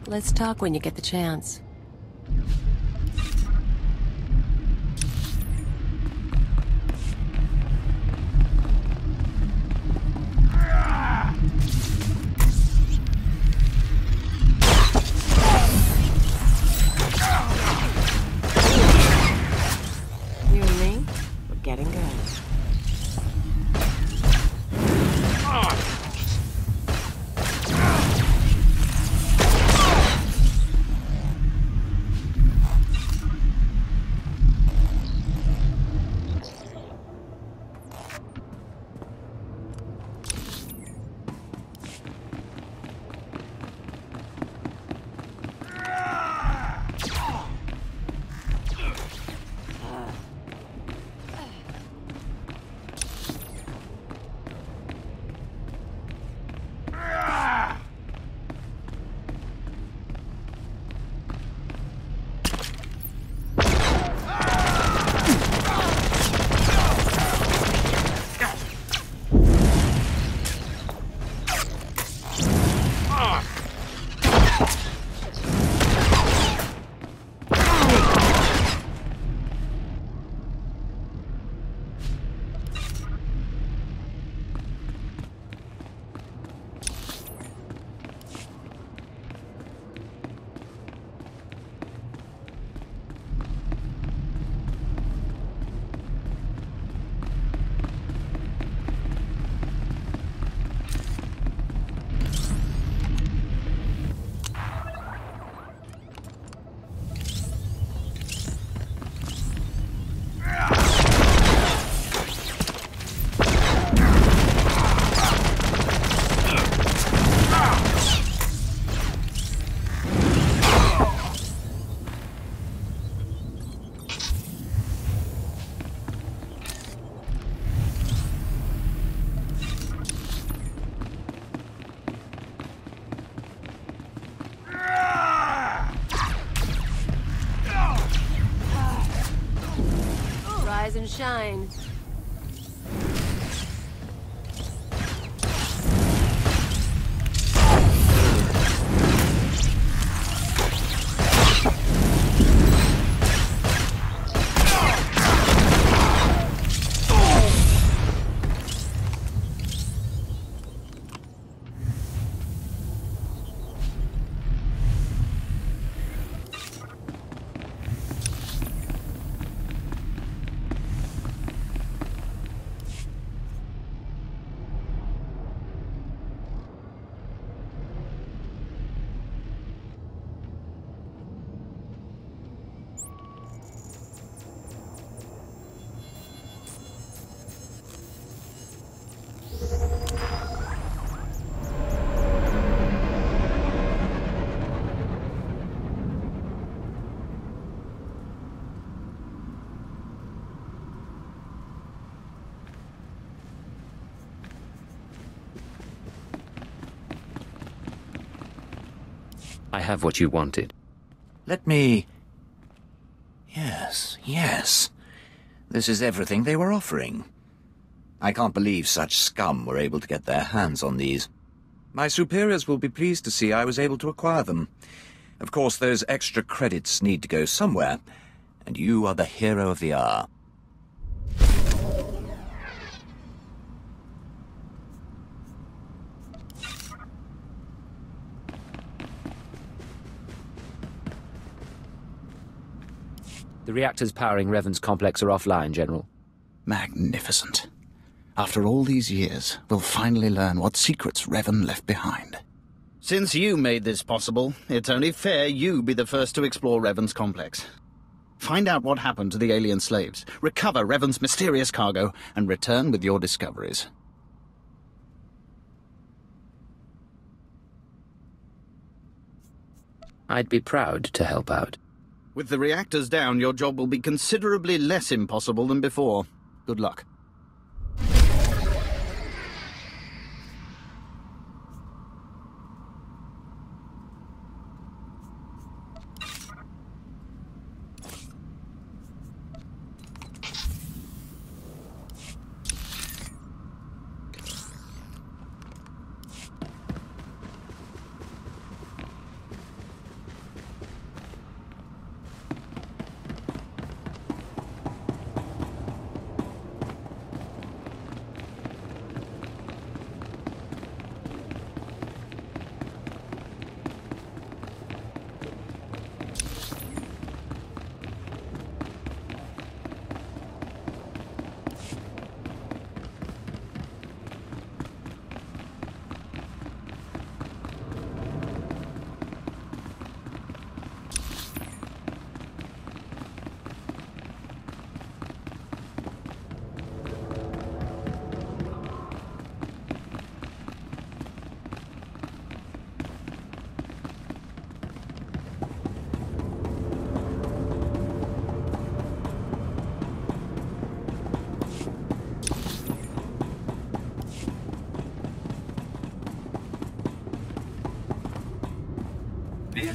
Let's talk when you get the chance. You and me, we're getting good. Rise and shine. I have what you wanted. Let me... Yes. This is everything they were offering. I can't believe such scum were able to get their hands on these. My superiors will be pleased to see I was able to acquire them. Of course, those extra credits need to go somewhere, and you are the hero of the hour. The reactors powering Revan's complex are offline, General. Magnificent. After all these years, we'll finally learn what secrets Revan left behind. Since you made this possible, it's only fair you be the first to explore Revan's complex. Find out what happened to the alien slaves, recover Revan's mysterious cargo, and return with your discoveries. I'd be proud to help out. With the reactors down, your job will be considerably less impossible than before. Good luck.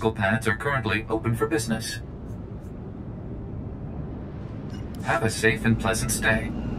medical pads are currently open for business. Have a safe and pleasant stay.